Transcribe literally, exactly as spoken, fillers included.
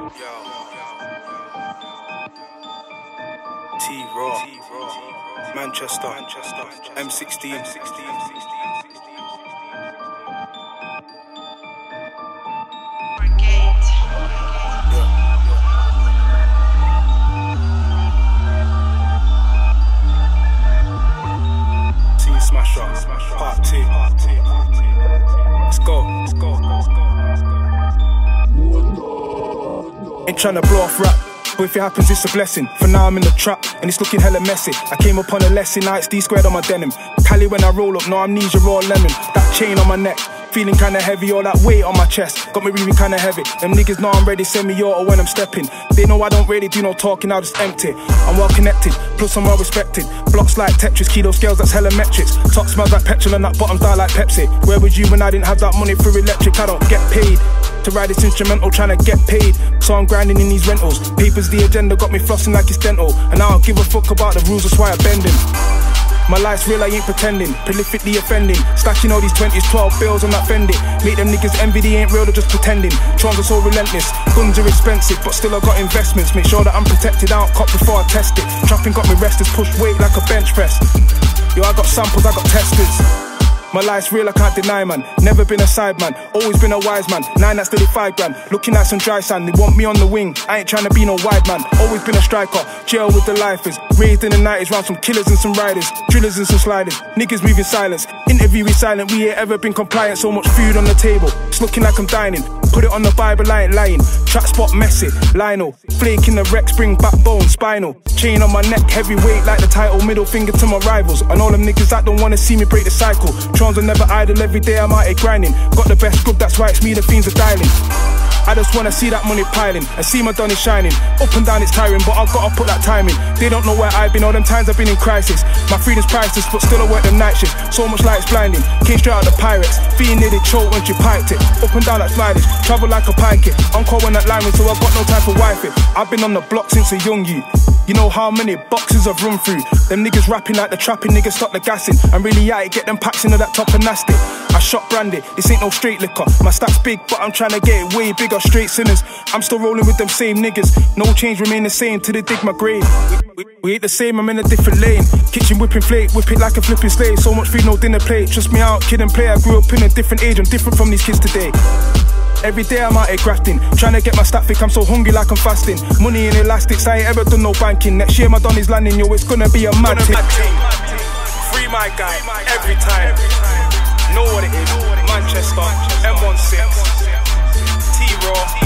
T-Raw, Manchester, M sixteen. Team Smasher, part two. Let's go, let's go. Ain't tryna blow off rap, but if it happens it's a blessing. For now I'm in the trap and it's looking hella messy. I came upon a lesson, now it's D squared on my denim. Cali when I roll up, no amnesia, raw lemon. That chain on my neck, feeling kinda heavy, all that weight on my chest got me breathing kinda heavy. Them niggas know I'm ready, send me auto when I'm stepping. They know I don't really do no talking, I'll just empty. I'm well connected, plus I'm well respected. Blocks like Tetris, kilo scales, that's hella metrics. Top smells like petrol and that bottom's down like Pepsi. Where was you when I didn't have that money for electric? I don't get paid to ride this instrumental, tryna get paid. So I'm grinding in these rentals. Papers the agenda, got me flossing like it's dental. And I don't give a fuck about the rules, that's why I'm bending. My life's real, I ain't pretending. Prolifically offending. Stacking all these twenties, twelve bills on that Fendi. Make them niggas envy, they ain't real, they're just pretending. Trons are so relentless, guns are expensive, but still I got investments. Make sure that I'm protected, I don't cop before I test it. Trapping got me restless, push weight like a bench press. Yo, I got samples, I got testers. My life's real, I can't deny, man. Never been a side man, always been a wise man. Nine that's thirty-five grand, looking at some dry sand. They want me on the wing, I ain't trying to be no wide man. Always been a striker, jail with the lifers. Raised in the nineties, round some killers and some riders. Drillers and some sliders, niggas moving silence. Interview is silent, we ain't ever been compliant. So much food on the table, it's looking like I'm dining. Put it on the Bible, I ain't lying. Track spot messy, Lionel. Flake in the Rex, bring backbone, spinal. Chain on my neck, heavyweight like the title. Middle finger to my rivals. And all them niggas that don't wanna see me break the cycle. Trons are never idle, every day I'm out here grinding. Got the best grub, that's why it's me the fiends are dialing. I just wanna see that money piling and see my Donny shining. Up and down it's tiring, but I've gotta put that time in. They don't know where I've been, all them times I've been in crisis. My freedom's priceless, but still I work them night shifts. So much light it's blinding, came straight out the Pirates. Feeling nearly choked when she piped it. Up and down like sliders, travel like a pike it. I'm cold when that lineman, so I've got no time for wifey. I've been on the block since a young youth. You know how many boxes I've run through. Them niggas rapping like the trapping, niggas stop the gassing. I'm really out to get them packs into that top and nasty. I shot brandy, this ain't no straight liquor. My stack's big, but I'm trying to get it way bigger. Straight sinners, I'm still rolling with them same niggas. No change, remain the same till they dig my grave. We, we, we ain't the same, I'm in a different lane. Kitchen whipping flake, whip it like a flipping slave. So much food, no dinner plate. Trust me, out, kid and play. I grew up in a different age, I'm different from these kids today. Every day I'm out here grafting, trying to get my stat thick, I'm so hungry like I'm fasting. Money in elastics, I ain't ever done no banking. Next year my Donny's landing, yo, it's gonna be a mad thing. Free my guy, every time. Know what it is, Manchester, M sixteen, T-Raw.